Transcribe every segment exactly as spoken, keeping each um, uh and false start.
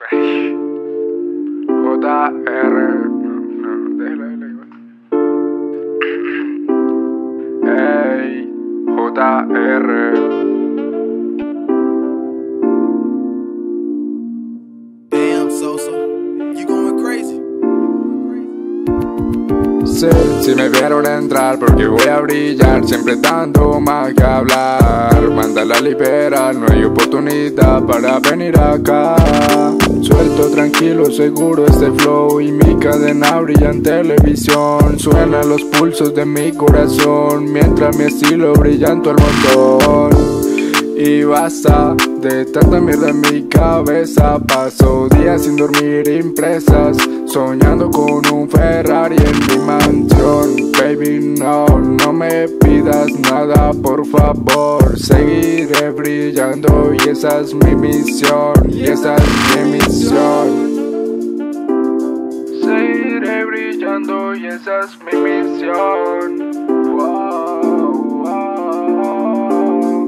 J R. No, no, déjala, déjala igual. Ey, J R. Damn, Sosa, you going crazy. Sí, si me vieron entrar porque voy a brillar, siempre dando más que hablar. Mándala a liberar, no hay oportunidad para venir acá. Suelto, tranquilo, seguro este flow y mi cadena brilla en televisión. Suenan los pulsos de mi corazón mientras mi estilo brilla en todo el montón. Y basta de tanta mierda en mi cabeza. Paso días sin dormir impresas, soñando con un Ferrari en mi mansión. Baby, no, no me pidas nada, por favor. Seguiré brillando y esa es mi misión, y esa es mi misión. Seguiré brillando y esa es mi misión. Wow, wow.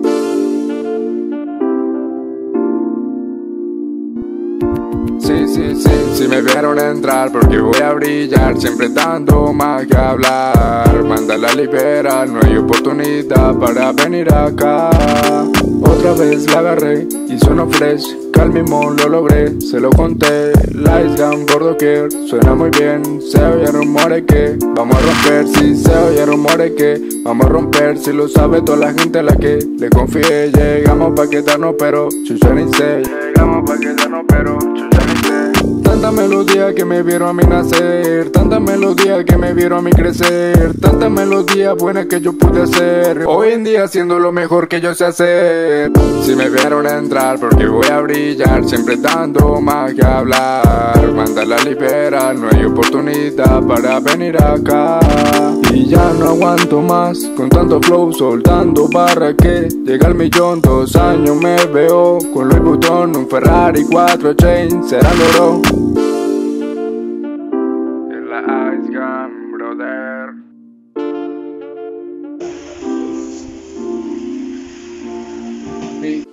Sí, sí, sí, si me vieron entrar porque voy a brillar, siempre dando más que hablar. Mándala a liberar, no hay oportunidad para venir acá. Otra vez la agarré y sueno fresh, que al mismo lo logré, se lo conté. Light gun por doquier, suena muy bien. Se oye rumores que vamos a romper, si se oye rumores que vamos a romper. Si lo sabe toda la gente a la que le confié. Llegamos pa' quedarnos pero chucha ni sé. Llegamos pa' quedarnos pero chucha ni sé. Tanta melodía que me vieron a mí nacer, tanta melodía que me vieron a mí crecer, tantas melodías buenas que yo pude hacer, hoy en día haciendo lo mejor que yo sé hacer. Si me vieron entrar porque voy a brillar, siempre dando más que hablar. Mándala a liberar, no hay oportunidad para venir acá. Y ya no aguanto más, con tanto flow soltando barra que llega al millón. Dos años me veo con Louis Vuitton, un Ferrari, cuatro chains, será el oro. En la Ice Gun, brother.